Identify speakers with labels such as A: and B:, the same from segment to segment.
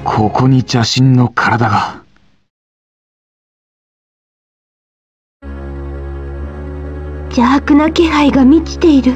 A: ここに邪神の体が。
B: 邪悪な気配が満ちている。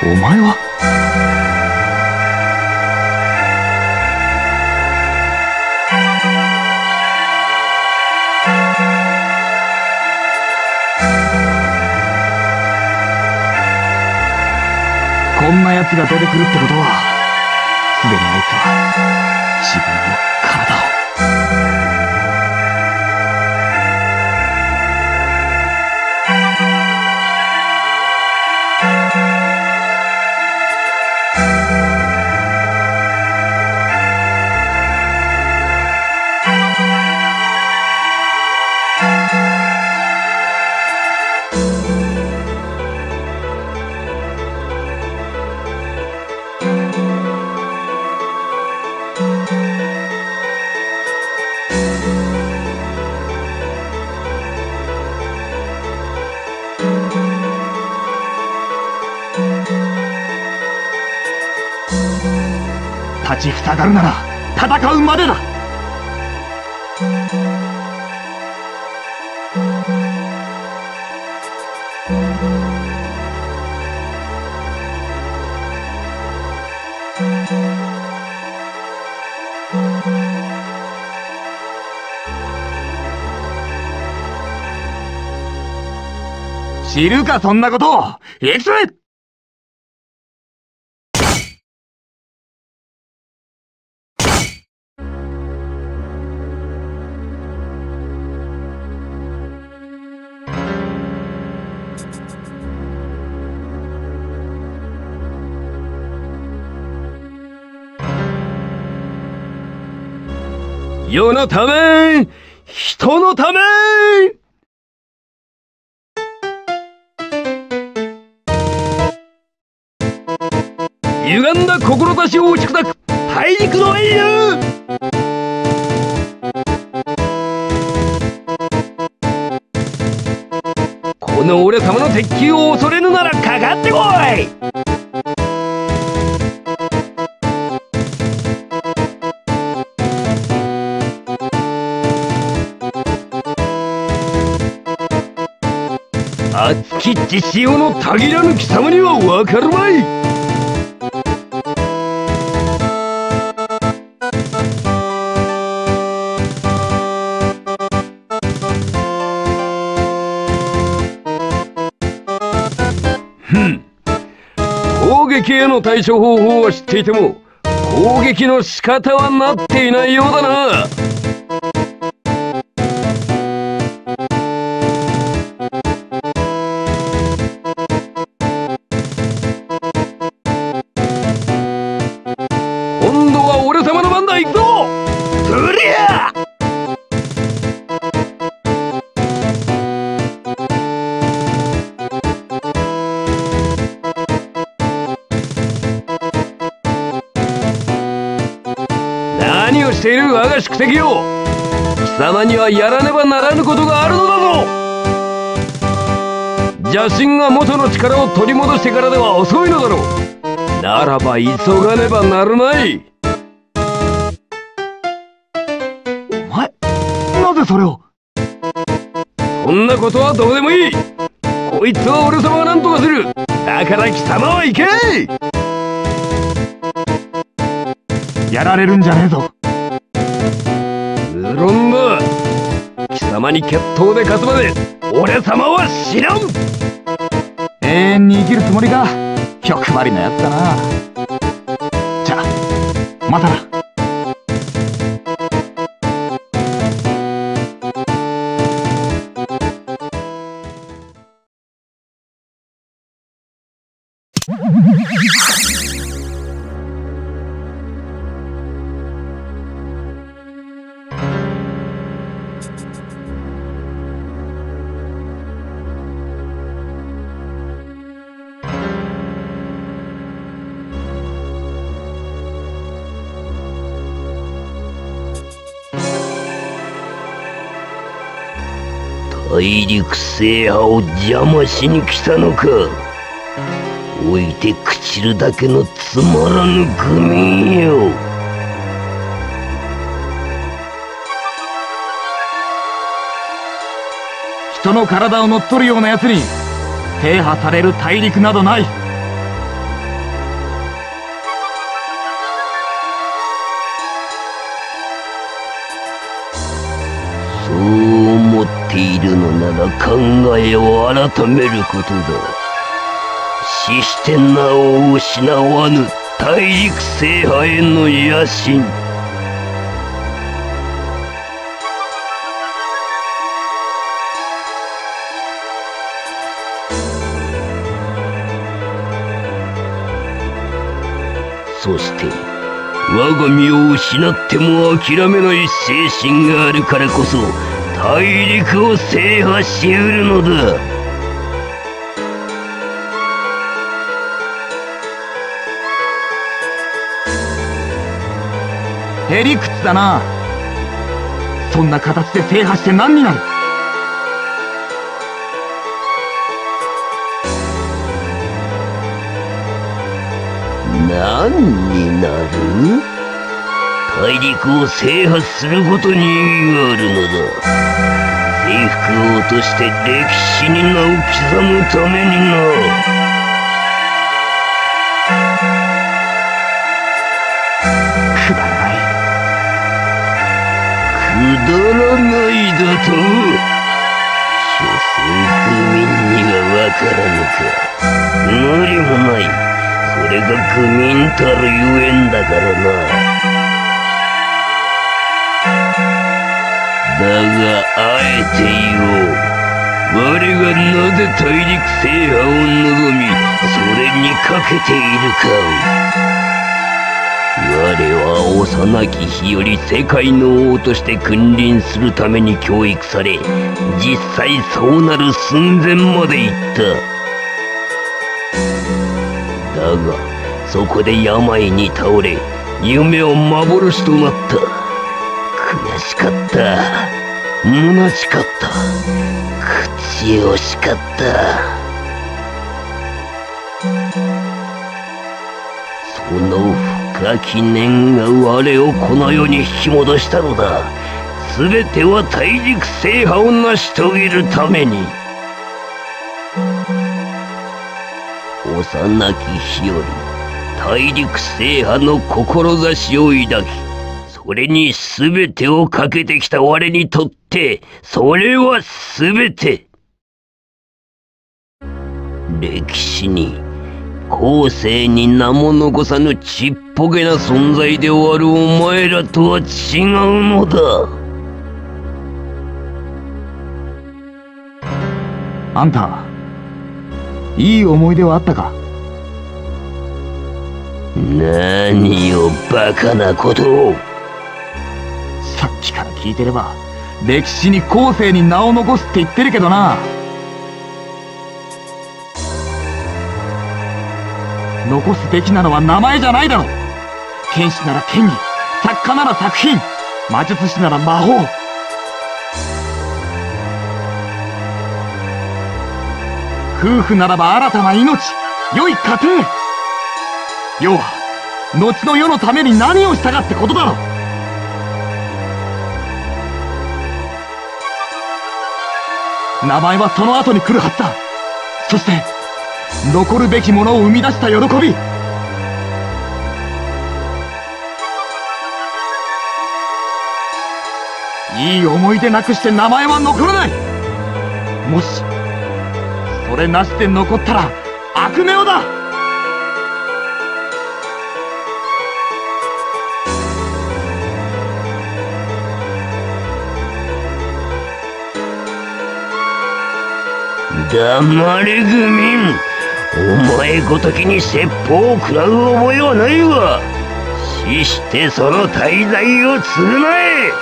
A: お前は？こんな奴が出てくるってことは、すでにあいつは自分の体を。立ちふさがるなら戦うまでだ。知るかそんなことを。行くぞ。世のため、人のため。歪んだ志を打ち砕く大陸の英雄。この俺様の鉄球を恐れぬならかかってこい。熱き血潮のたぎらぬ貴様にはわかるまい。攻撃への対処方法は知っていても攻撃の仕方はなっていないようだな。今度は俺様の番だ。行くぞ。そりゃ何をしている我が宿敵よ。貴様にはやらねばならぬことがあるのだぞ。邪神が元の力を取り戻してからでは遅いのだろう。ならば急がねばなるまい。お前、なぜそれを。そんなことはどうでもいい。こいつは俺様が何とかする。だから貴様は行け。やられるんじゃねえぞ。無論だ。貴様に決闘で勝つまで俺様は死なん。永遠に生きるつもりか。欲張りなやつだな。じゃあまたな。大陸制覇を邪魔しに来たのか。おいて朽ちるだけのつまらぬ愚民よ。人の体を乗っ取るような奴に制覇される大陸などない。
C: いるのなら考えを改めることだ。死してなお失わぬ大陸制覇への野心。そして我が身を失っても諦めない精神があるからこそ大陸を制覇しうるのだ。
A: へりくつだな。そんな形で制覇して何になる。
C: 何になる？大陸を制覇することに意義があるのだ。征服王として歴史に名を刻むためにな。
A: くだらない。
C: くだらないだと？所詮愚民にはわからぬか。無理もない。それが愚民たるゆえんだからな。だがあえて言おう。我がなぜ大陸制覇を望みそれにかけているかを。我は幼き日より世界の王として君臨するために教育され、実際そうなる寸前まで行った。だがそこで病に倒れ夢は幻となった。悔しかった。虚しかった。口惜しかった。その深き念が我をこの世に引き戻したのだ。全ては大陸制覇を成し遂げるために。幼き日より大陸制覇の志を抱き、それに全てをかけてきた我にとって、それは全て歴史に後世に名も残さぬちっぽけな存在で終わるお前らとは違うのだ。
A: あんた、いい思い出はあったか？
C: 何をバカなことを。
A: さっきから聞いてれば歴史に後世に名を残すって言ってるけどな。残すべきなのは名前じゃないだろ。剣士なら剣技、作家なら作品、魔術師なら魔法。夫婦ならば新たな命、良い家庭。要は後の世のために何をしたかってことだろ。名前はその後に来るはずだ。そして残るべきものを生み出した喜び。いい思い出なくして名前は残らない。もしそれなしで残ったら悪名だ。
C: 黙れ愚民。お前ごときに説法を食らう覚えはないわ。死してその大罪を償え。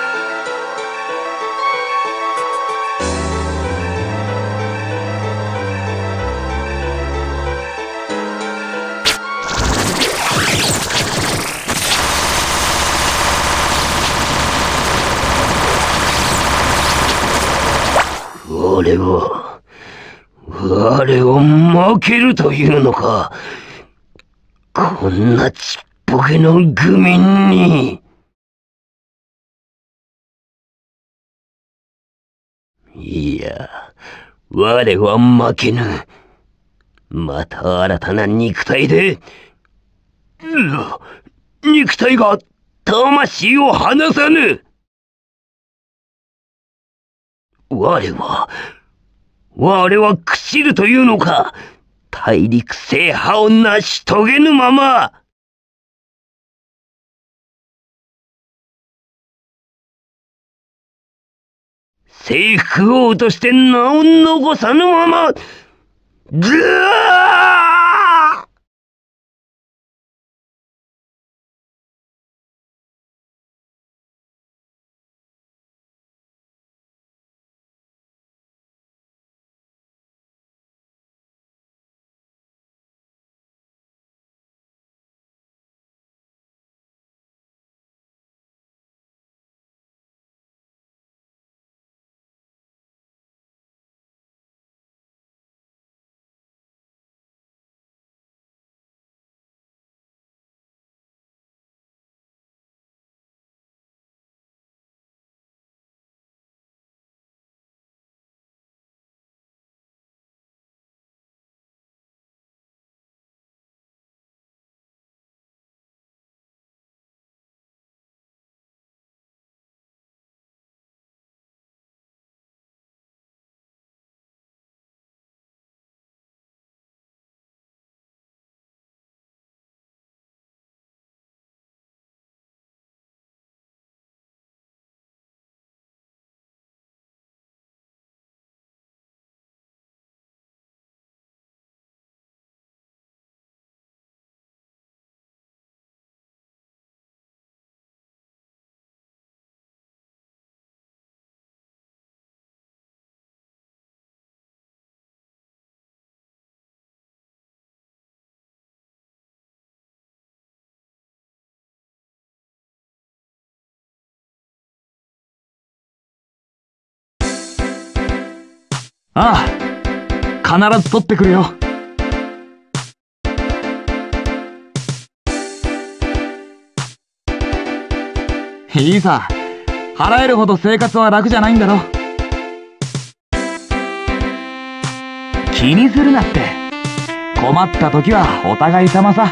C: 我を負けるというのか。こんなちっぽけの愚民に。いや、我は負けぬ。また新たな肉体で、肉体が魂を離さぬ。 我は朽ちるというのか。大陸制覇を成し遂げぬまま。征服王として名を残さぬまま、ぐわー！
A: ああ、必ず取ってくるよ。いいさ、払えるほど生活は楽じゃないんだろ。気にするなって。困った時はお互い様さ。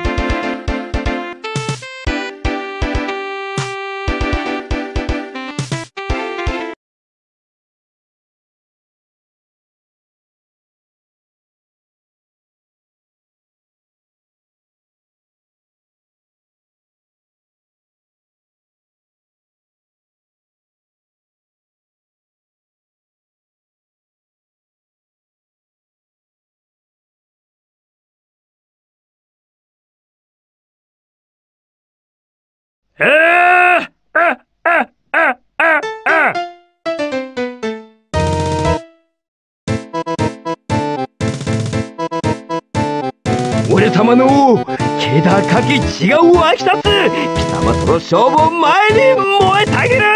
C: 俺様の気高き血が湧き立つ。貴様との勝負を前に燃えたぎる。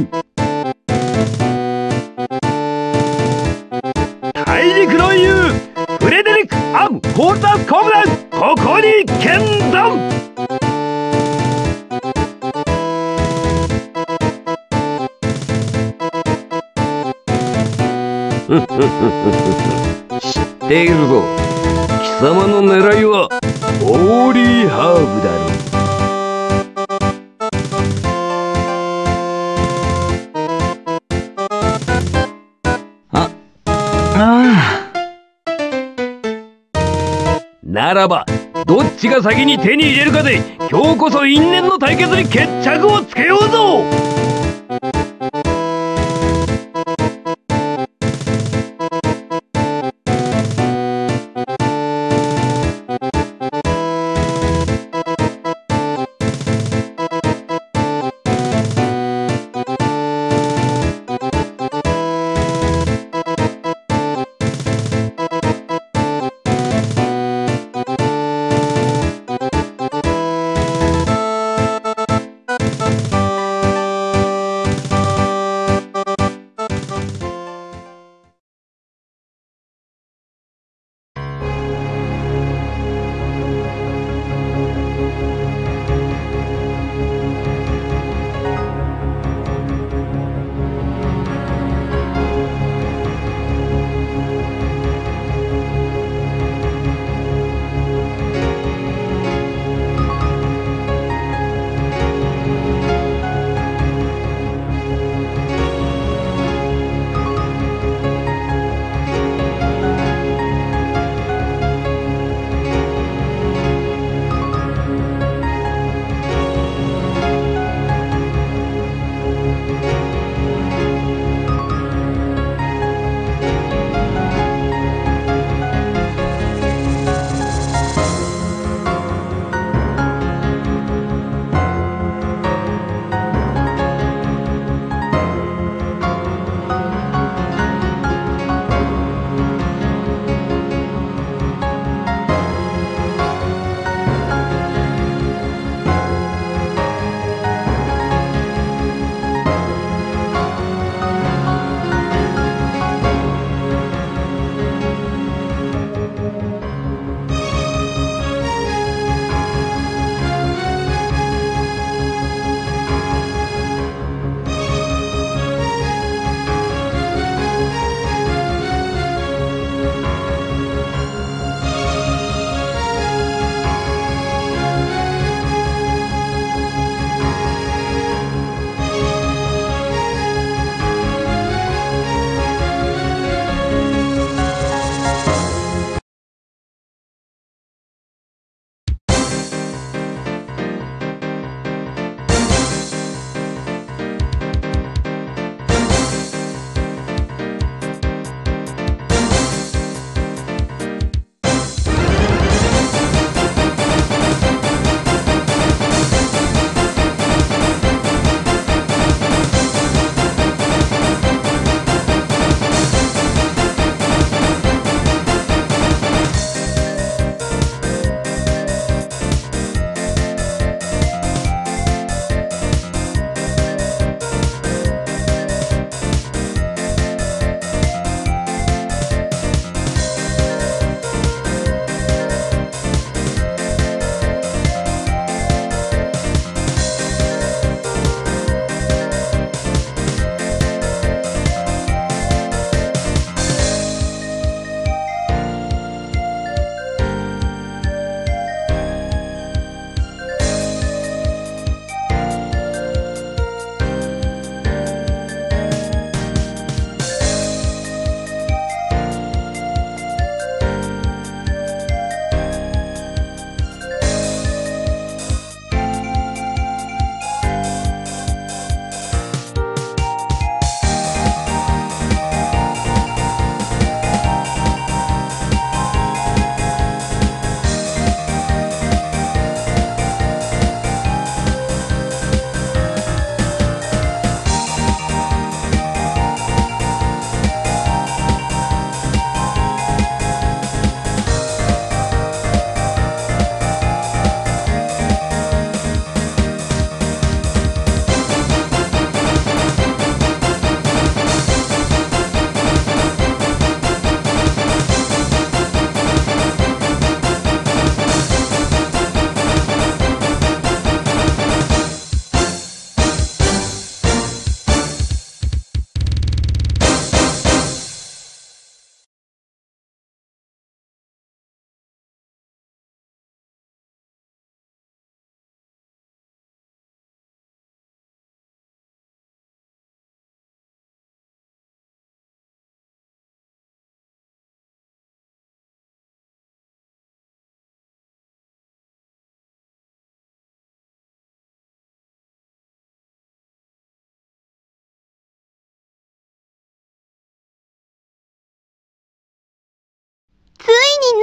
C: 大陸の雄フレデリック・アム・ホルダー・コブラン、ここに見参。知っているぞ。貴様の狙いはホーリーハーブだろう。ならばどっちが先に手に入れるかで今日こそ因縁の対決に決着をつけようぞ。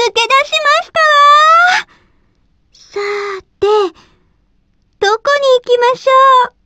B: 抜け出しましたわ。さーて、どこに行きましょう。